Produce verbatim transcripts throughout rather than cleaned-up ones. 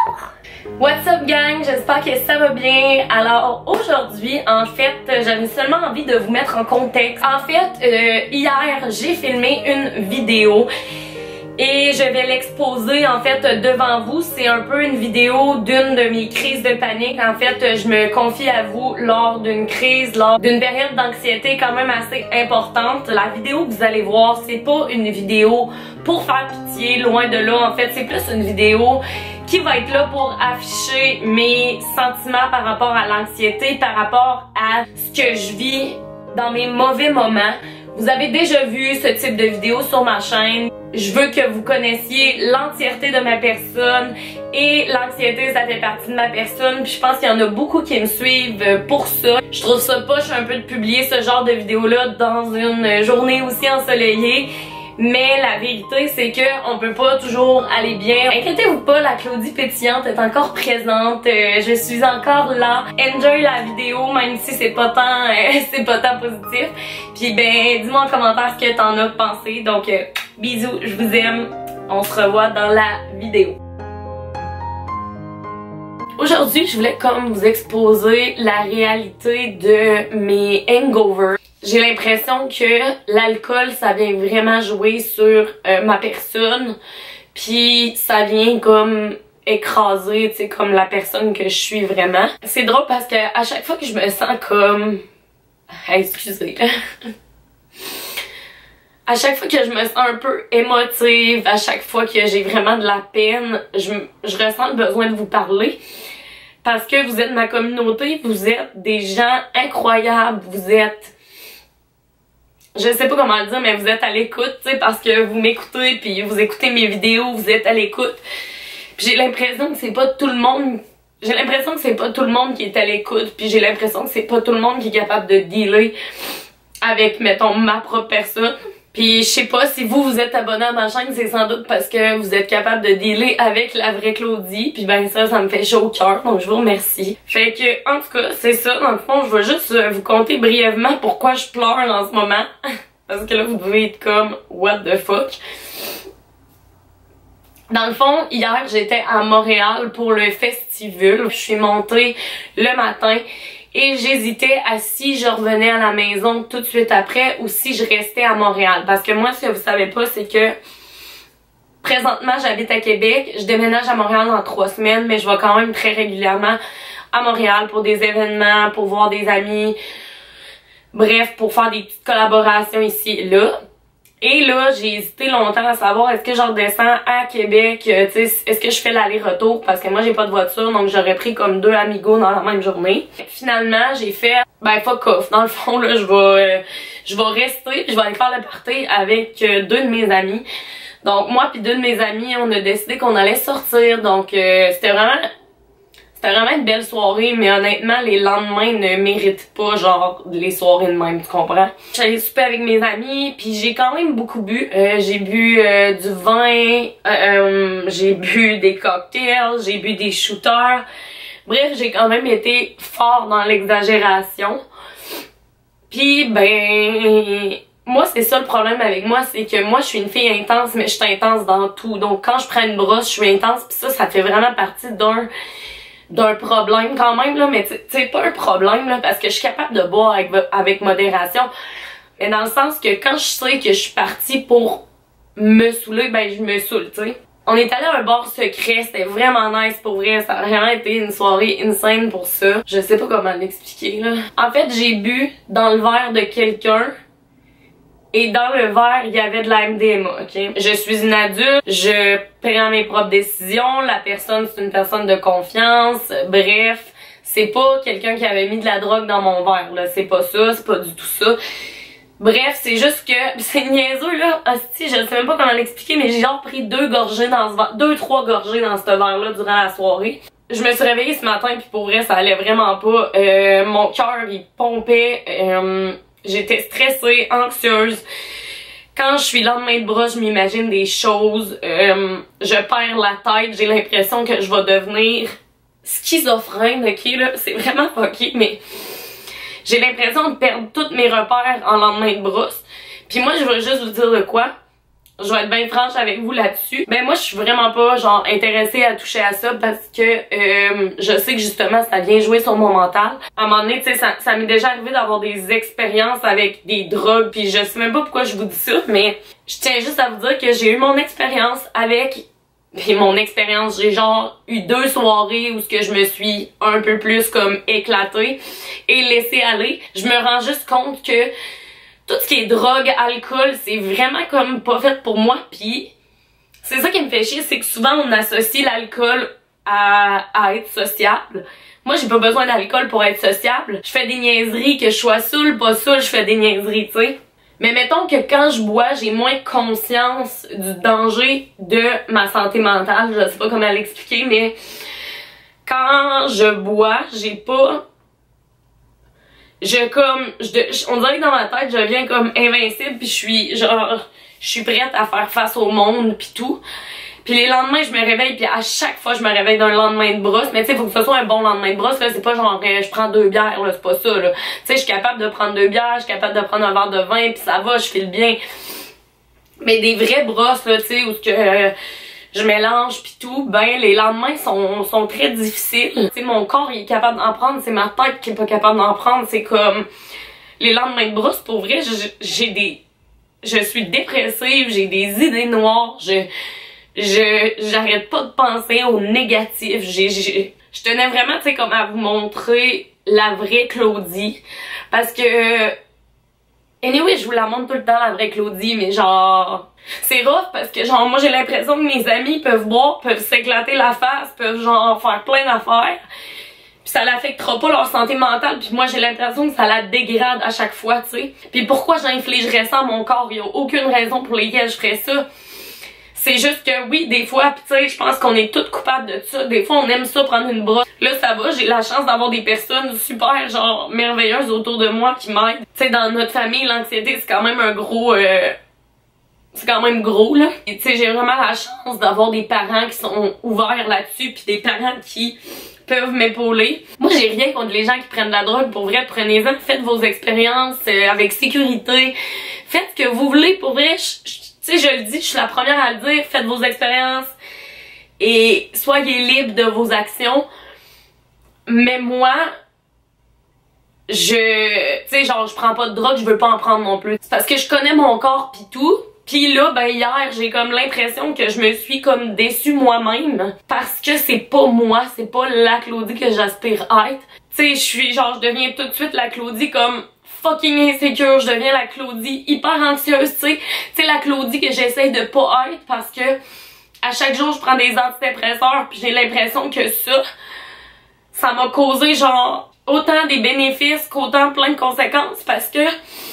What's up gang, j'espère que ça va bien. Alors aujourd'hui, en fait, j'avais seulement envie de vous mettre en contexte. En fait, euh, hier, j'ai filmé une vidéo et je vais l'exposer en fait devant vous. C'est un peu une vidéo d'une de mes crises de panique. En fait, je me confie à vous lors d'une crise, lors d'une période d'anxiété quand même assez importante. La vidéo que vous allez voir, c'est pas une vidéo pour faire pitié, loin de là. En fait, c'est plus une vidéo qui va être là pour afficher mes sentiments par rapport à l'anxiété, par rapport à ce que je vis dans mes mauvais moments. Vous avez déjà vu ce type de vidéo sur ma chaîne. Je veux que vous connaissiez l'entièreté de ma personne et l'anxiété, ça fait partie de ma personne. Puis je pense qu'il y en a beaucoup qui me suivent pour ça. Je trouve ça poche un peu de publier ce genre de vidéo-là dans une journée aussi ensoleillée. Mais la vérité, c'est que on peut pas toujours aller bien. Inquiétez-vous pas, la Claudie pétillante est encore présente. Euh, je suis encore là. Enjoy la vidéo, même si c'est pas tant, euh, c'est pas tant positif. Puis ben, dis-moi en commentaire ce que t'en as pensé. Donc, euh, bisous, je vous aime. On se revoit dans la vidéo. Aujourd'hui, je voulais comme vous exposer la réalité de mes hangovers. J'ai l'impression que l'alcool, ça vient vraiment jouer sur euh, ma personne, puis ça vient comme écraser, tu sais, comme la personne que je suis vraiment. C'est drôle parce que à chaque fois que je me sens comme... Ah, excusez. À chaque fois que je me sens un peu émotive, à chaque fois que j'ai vraiment de la peine, je, je ressens le besoin de vous parler. Parce que vous êtes ma communauté, vous êtes des gens incroyables, vous êtes... Je sais pas comment le dire, mais vous êtes à l'écoute, tu sais, parce que vous m'écoutez, puis vous écoutez mes vidéos, vous êtes à l'écoute. Puis j'ai l'impression que c'est pas tout le monde... J'ai l'impression que c'est pas tout le monde qui est à l'écoute, puis j'ai l'impression que c'est pas tout le monde qui est capable de dealer avec, mettons, ma propre personne. Puis je sais pas, si vous, vous êtes abonné à ma chaîne, c'est sans doute parce que vous êtes capable de dealer avec la vraie Claudie. Puis ben ça, ça me fait chaud au cœur, donc je vous remercie. Fait que, en tout cas, c'est ça. Dans le fond, je vais juste euh, vous conter brièvement pourquoi je pleure en ce moment. Parce que là, vous devez être comme, what the fuck. Dans le fond, hier, j'étais à Montréal pour le festival. Je suis montée le matin. Et j'hésitais à si je revenais à la maison tout de suite après ou si je restais à Montréal. Parce que moi, ce que vous savez pas, c'est que présentement, j'habite à Québec. Je déménage à Montréal dans trois semaines, mais je vais quand même très régulièrement à Montréal pour des événements, pour voir des amis. Bref, pour faire des petites collaborations ici et là. Et là, j'ai hésité longtemps à savoir est-ce que je redescends à Québec, euh, tu sais, est-ce que je fais l'aller-retour parce que moi j'ai pas de voiture, donc j'aurais pris comme deux amigos dans la même journée. Finalement, j'ai fait ben fuck off. Dans le fond là, je vais euh, je vais rester, je vais aller faire le party avec euh, deux de mes amis. Donc moi puis deux de mes amis, on a décidé qu'on allait sortir, donc euh, c'était vraiment C'était vraiment une belle soirée, mais honnêtement, les lendemains ne méritent pas, genre, les soirées de même, tu comprends? J'allais souper avec mes amis, puis j'ai quand même beaucoup bu. Euh, j'ai bu euh, du vin, euh, euh, j'ai bu des cocktails, j'ai bu des shooters. Bref, j'ai quand même été fort dans l'exagération. Puis, ben... Moi, c'est ça le problème avec moi, c'est que moi, je suis une fille intense, mais je suis intense dans tout. Donc, quand je prends une brosse, je suis intense, puis ça, ça fait vraiment partie d'un... d'un problème quand même là, mais tu sais pas un problème là parce que je suis capable de boire avec, avec modération, mais dans le sens que quand je sais que je suis partie pour me saouler, ben je me saoule, tu sais. On est allé à un bar secret, c'était vraiment nice pour vrai, ça a vraiment été une soirée insane pour ça. Je sais pas comment l'expliquer là. En fait, j'ai bu dans le verre de quelqu'un. Et dans le verre, il y avait de la M D M A, ok? Je suis une adulte, je prends mes propres décisions, la personne, c'est une personne de confiance, bref, c'est pas quelqu'un qui avait mis de la drogue dans mon verre, là, c'est pas ça, c'est pas du tout ça. Bref, c'est juste que, c'est niaiseux, là, hostie, je sais même pas comment l'expliquer, mais j'ai genre pris deux gorgées dans ce verre, deux, trois gorgées dans ce verre-là durant la soirée. Je me suis réveillée ce matin, puis pour vrai, ça allait vraiment pas, euh, mon cœur, il pompait, euh... J'étais stressée, anxieuse. Quand je suis lendemain de bras, je m'imagine des choses. Euh, je perds la tête. J'ai l'impression que je vais devenir schizophrène, ok, là. C'est vraiment fucké, mais j'ai l'impression de perdre tous mes repères en lendemain de brosse. Puis moi, je veux juste vous dire de quoi. je vais être bien franche avec vous là-dessus. Ben moi je suis vraiment pas genre intéressée à toucher à ça parce que euh, je sais que justement ça vient jouer sur mon mental. À un moment donné, tu sais, ça, ça m'est déjà arrivé d'avoir des expériences avec des drogues, puis je sais même pas pourquoi je vous dis ça, mais je tiens juste à vous dire que j'ai eu mon expérience avec. Puis mon expérience, j'ai genre eu deux soirées où ce que je me suis un peu plus comme éclatée et laissée aller. Je me rends juste compte que tout ce qui est drogue, alcool, c'est vraiment comme pas fait pour moi. Puis c'est ça qui me fait chier, c'est que souvent on associe l'alcool à, à être sociable. Moi, j'ai pas besoin d'alcool pour être sociable. Je fais des niaiseries, que je sois saoule, pas saoule, je fais des niaiseries, tu sais. Mais mettons que quand je bois, j'ai moins conscience du danger de ma santé mentale. Je sais pas comment l'expliquer, mais quand je bois, j'ai pas... Je comme... Je, on dirait que dans ma tête, je deviens comme invincible, puis je suis genre... Je suis prête à faire face au monde, puis tout. Puis les lendemains, je me réveille, puis à chaque fois, je me réveille d'un lendemain de brosse. Mais tu sais, faut que ce soit un bon lendemain de brosse, là. C'est pas genre, je prends deux bières, là. C'est pas ça, là. Tu sais, je suis capable de prendre deux bières, je suis capable de prendre un verre de vin, puis ça va, je file bien. Mais des vraies brosses, là, tu sais, où ce que euh, je mélange, puis tout, ben, les lendemains sont, sont très difficiles. Tu sais, mon corps, il est capable d'en prendre, c'est ma tête qui est pas capable d'en prendre. C'est comme, les lendemains de brosse, pour vrai, j'ai des... Je suis dépressive, j'ai des idées noires, je... Je j'arrête pas de penser au négatif. J'ai j'ai je tenais vraiment, tu sais, comme à vous montrer la vraie Claudie, parce que anyway, je vous la montre tout le temps, la vraie Claudie, mais genre c'est rough parce que genre moi j'ai l'impression que mes amis peuvent boire, peuvent s'éclater la face, peuvent genre faire plein d'affaires, puis ça l'affectera pas leur santé mentale, puis moi j'ai l'impression que ça la dégrade à chaque fois, tu sais. Puis pourquoi j'infligerais ça à mon corps? Il y a aucune raison pour laquelle je ferais ça. C'est juste que oui, des fois, pis tu sais, je pense qu'on est toutes coupables de ça. Des fois, on aime ça prendre une brosse. Là, ça va, j'ai la chance d'avoir des personnes super, genre, merveilleuses autour de moi qui m'aident. Tu sais, dans notre famille, l'anxiété, c'est quand même un gros... Euh, c'est quand même gros, là. Et tu sais, j'ai vraiment la chance d'avoir des parents qui sont ouverts là-dessus, puis des parents qui peuvent m'épauler. Moi, j'ai rien contre les gens qui prennent de la drogue. Pour vrai, prenez-en, faites vos expériences euh, avec sécurité. Faites ce que vous voulez, pour vrai. Je, je, Tu sais, je le dis, je suis la première à le dire, faites vos expériences et soyez libre de vos actions. Mais moi, je... Tu sais, genre, je prends pas de drogue, je veux pas en prendre non plus. C'est parce que je connais mon corps pis tout. Pis là, ben hier, j'ai comme l'impression que je me suis comme déçue moi-même. Parce que c'est pas moi, c'est pas la Claudie que j'aspire à être. Tu sais, je suis genre, je deviens tout de suite la Claudie comme... fucking insécure, je deviens la Claudie hyper anxieuse, tu sais. Tu sais, la Claudie que j'essaye de pas être parce que à chaque jour, je prends des antidépresseurs puis j'ai l'impression que ça, ça m'a causé genre autant des bénéfices qu'autant plein de conséquences parce que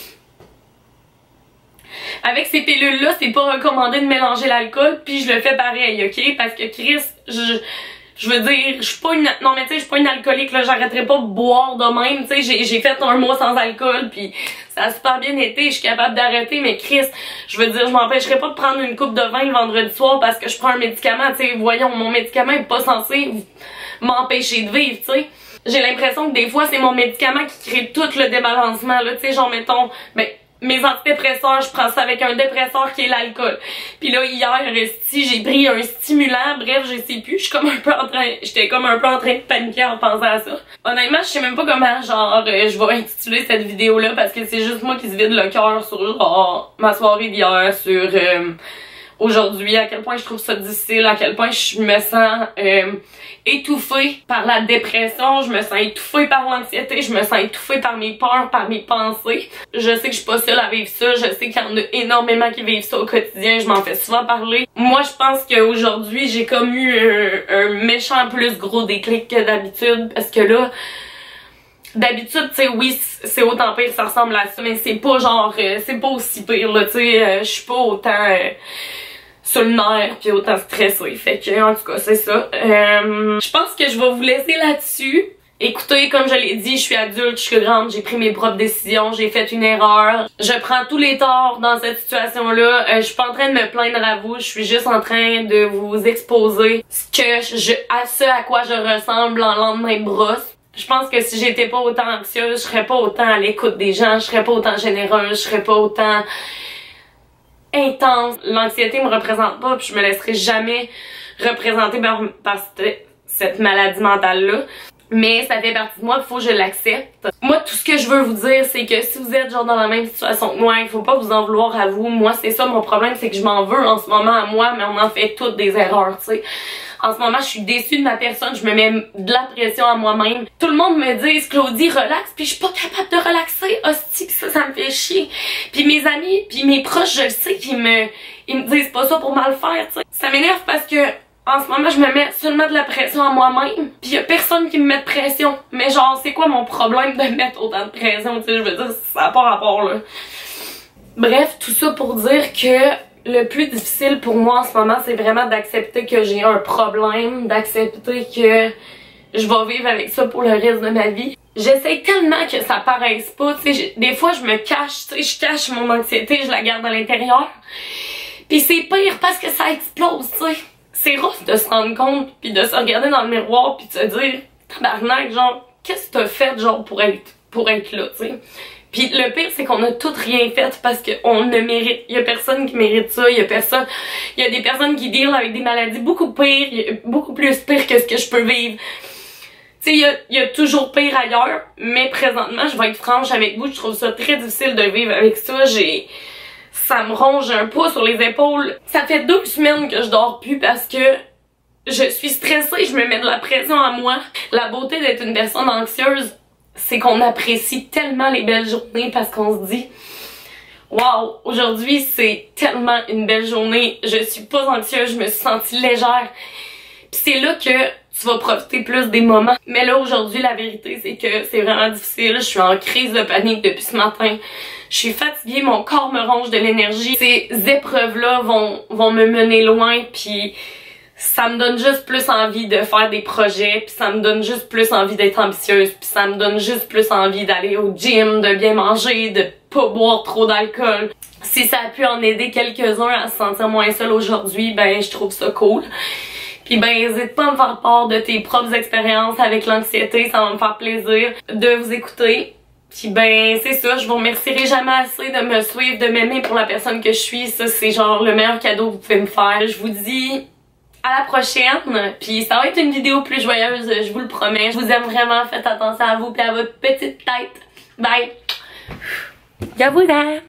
avec ces pilules-là, c'est pas recommandé de mélanger l'alcool puis je le fais pareil, ok? Parce que Chris, je... Je veux dire, je suis pas une... Non, mais tu sais, je suis pas une alcoolique, là. J'arrêterai pas de boire de même. Tu sais, j'ai fait un mois sans alcool, puis ça a super bien été. Je suis capable d'arrêter, mais Chris, je veux dire, je m'empêcherai pas de prendre une coupe de vin le vendredi soir parce que je prends un médicament. Tu sais, voyons, mon médicament est pas censé m'empêcher de vivre, tu sais. J'ai l'impression que des fois, c'est mon médicament qui crée tout le débalancement, là. Tu sais, genre, mettons... Ben, mes antidépresseurs, je prends ça avec un dépresseur qui est l'alcool. Puis là, hier, si j'ai pris un stimulant, bref, je sais plus, je suis comme un peu en train, j'étais comme un peu en train de paniquer en pensant à ça. Honnêtement, je sais même pas comment, genre, euh, je vais intituler cette vidéo-là parce que c'est juste moi qui se vide le cœur sur, genre, ma soirée d'hier, sur euh, aujourd'hui, à quel point je trouve ça difficile, à quel point je me sens euh, étouffée par la dépression, je me sens étouffée par l'anxiété, je me sens étouffée par mes peurs, par mes pensées. Je sais que je suis pas seule à vivre ça, je sais qu'il y en a énormément qui vivent ça au quotidien, je m'en fais souvent parler. Moi, je pense qu'aujourd'hui, j'ai comme eu un, un méchant plus gros déclic que d'habitude, parce que là, d'habitude, tu sais, oui, c'est autant pire, ça ressemble à ça, mais c'est pas genre, euh, c'est pas aussi pire, là, tu sais, euh, je suis pas autant... Euh, sur le nerf puis autant stressé. Fait que, en tout cas, c'est ça. Euh, je pense que je vais vous laisser là-dessus. Écoutez, comme je l'ai dit, je suis adulte, je suis grande, j'ai pris mes propres décisions, j'ai fait une erreur. Je prends tous les torts dans cette situation-là. Euh, je suis pas en train de me plaindre à vous, je suis juste en train de vous exposer ce que je, à ce à quoi je ressemble en lendemain de brosse. Je pense que si j'étais pas autant anxieuse, je serais pas autant à l'écoute des gens, je serais pas autant généreuse, je serais pas autant... intense. L'anxiété me représente pas, puis je me laisserai jamais représenter par, par cette, cette maladie mentale-là. Mais ça fait partie de moi, il faut que je l'accepte. Moi, tout ce que je veux vous dire, c'est que si vous êtes genre dans la même situation que moi, il faut pas vous en vouloir à vous. Moi, c'est ça mon problème, c'est que je m'en veux en ce moment à moi, mais on en fait toutes des erreurs, tu sais. En ce moment, je suis déçue de ma personne, je me mets de la pression à moi-même. Tout le monde me dit, Claudie, relax, puis je suis pas capable de relaxer. Hostie, ça, ça me fait chier. Puis mes amis, puis mes proches, je le sais, qu'ils me, ils me disent pas ça pour mal faire, tu sais. Ça m'énerve parce que en ce moment, je me mets seulement de la pression à moi-même, pis y a personne qui me met de pression. Mais genre, c'est quoi mon problème de mettre autant de pression, tu sais, je veux dire, ça n'a pas rapport, là. Bref, tout ça pour dire que le plus difficile pour moi en ce moment, c'est vraiment d'accepter que j'ai un problème, d'accepter que je vais vivre avec ça pour le reste de ma vie. J'essaie tellement que ça paraisse pas, tu sais, des fois je me cache, tu sais, je cache mon anxiété, je la garde à l'intérieur. Pis c'est pire parce que ça explose, tu sais. C'est rough de se rendre compte, puis de se regarder dans le miroir, puis de se dire, tabarnak, genre, qu'est-ce que t'as fait, genre, pour être, pour être là, tu sais. Puis le pire, c'est qu'on a tout rien fait parce qu'on ne mérite, il y a personne qui mérite ça, il y a personne, il y a des personnes qui deal avec des maladies beaucoup pires, il y a beaucoup plus pire que ce que je peux vivre. Tu sais, il y a, il y a toujours pire ailleurs, mais présentement, je vais être franche avec vous, je trouve ça très difficile de vivre avec ça, j'ai... ça me ronge un poids sur les épaules. Ça fait deux semaines que je dors plus parce que je suis stressée, je me mets de la pression à moi. La beauté d'être une personne anxieuse, c'est qu'on apprécie tellement les belles journées parce qu'on se dit « Wow, aujourd'hui c'est tellement une belle journée, je suis pas anxieuse, je me suis sentie légère. » Puis c'est là que tu vas profiter plus des moments. Mais là aujourd'hui, la vérité c'est que c'est vraiment difficile, je suis en crise de panique depuis ce matin. Je suis fatiguée, mon corps me ronge de l'énergie. Ces épreuves-là vont, vont me mener loin, puis ça me donne juste plus envie de faire des projets, puis ça me donne juste plus envie d'être ambitieuse, puis ça me donne juste plus envie d'aller au gym, de bien manger, de pas boire trop d'alcool. Si ça a pu en aider quelques-uns à se sentir moins seul aujourd'hui, ben je trouve ça cool. Puis ben n'hésite pas à me faire part de tes propres expériences avec l'anxiété, ça va me faire plaisir de vous écouter. Puis ben c'est ça, je vous remercierai jamais assez de me suivre, de m'aimer pour la personne que je suis. Ça c'est genre le meilleur cadeau que vous pouvez me faire. Je vous dis à la prochaine, puis ça va être une vidéo plus joyeuse, je vous le promets. Je vous aime vraiment, faites attention à vous et à votre petite tête. Bye! Je vous aime!